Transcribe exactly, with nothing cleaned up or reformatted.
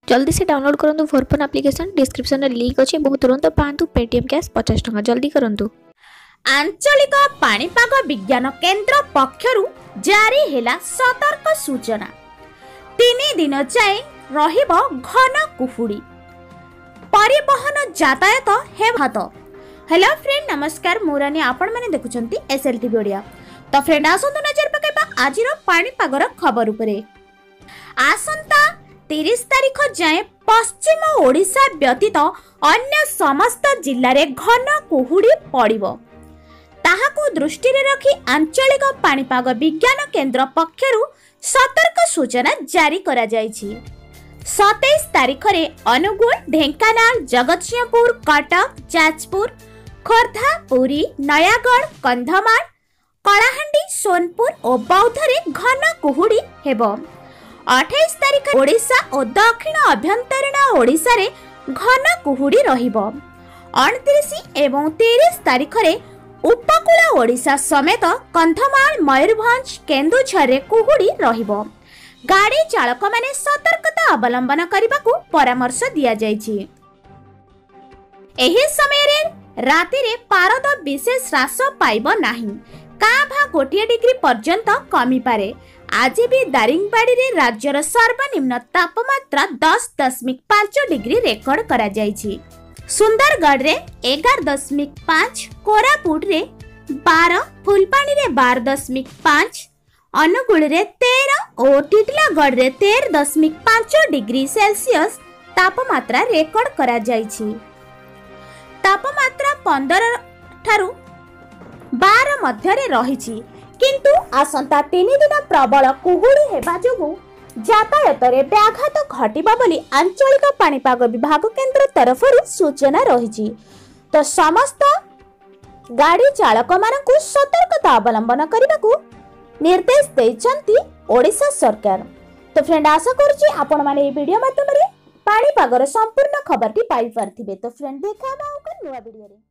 जल्दी से डाउनलोड करंतु फोरफोन एप्लिकेशन डिस्क्रिप्शन रे लिंक अछि बहुत तुरंत पांतु पेटीएम कैश पचास टका जल्दी करंतु। आंचलिक पाणीपाग विज्ञान केन्द्र पक्षरु जारी हेला सतर्क सूचना। तीन दिन जाए रहिबो घन कुहुड़ी, परिवहन यातायात हेबात। हेलो फ्रेंड नमस्कार, मुरानी आपण माने देखुछंती एसएलटी ओडिया। तो फ्रेंड आसंतु नजर पकेबा आजिरो पाणीपागर खबर उपरे। आसंता तीस तारीख जाए पश्चिम ओडिशा व्यतीत अन्य समस्त जिल्ला रे घन कुहुड़ी पड़िबो। ताहाकु दृष्टि रे रखी आंचलिक पाणीपाग विज्ञान केन्द्र पक्षरु सतर्क सूचना जारी करा जायछि। सत्ताईस तारीख रे अनुगुल, ढेंकानाल, जगतसिंहपुर, कटक, जाजपुर, खोर्धा, पुरी, नयागढ़, कंधमाल, कलाहांडी, सोनपुर और बौद्ध रे घन कुहुड़ी हेबो। अट्ठाईस तारीख ओडिशा और दक्षिण अभ्यंतरीण ओडिशा रे घन कुहुड़ी रहिबो। उनतीस एवं तीस तारीख रे उपकूल ओडिशा समेत कंधमाल, मयूरभंज, केन्दुझर रे कुहुड़ी रहिबो। गाड़ी चालक माने सतर्कता अवलंबन करबाकू परामर्श दिया जायछि। एही समय रे राति रे पारद विशेष ह्रास पाइबो नाही, काभा गोटे डिग्री पर्यंत कमी पारे। आज भी दारिंगबाड़ी रे राज्यर सर्वनिम्न तापमात्रा दस दशमिक पांच डिग्री रेकर्ड करा जायछि। सुंदरगढ़ रे ग्यारह दशमिक पांच, कोरापुट रे बारह, फुलपानी रे बारह दशमिक पांच, अनुगुल रे तेरह और टिटलागढ़ रे तेरह दशमिक पांच डिग्री सेल्सियस तापमात्रा रेकर्ड करा जायछि। तापमात्रा पंद्रह ठारू बारह मध्य रे रहिछि, किंतु आसंता तीन दिन प्रबल कुहुड़ी हेबा जोगु यातायात रे व्याघात घटिबा बोली आंचलिक पाणीपाग विभाग केन्द्र तरफरु सूचना रहिछि। तो समस्त गाड़ी चालक मानकु सतर्कता अवलंबन करबाकू निर्देश दैछंती ओडिशा सरकार। तो फ्रेंड आशा करूछि आपण माने ए वीडियो माध्यम रे पाणीपागर संपूर्ण खबरटी पाई पारथिबे। तो फ्रेंड देखा बा नुवा वीडियो रे।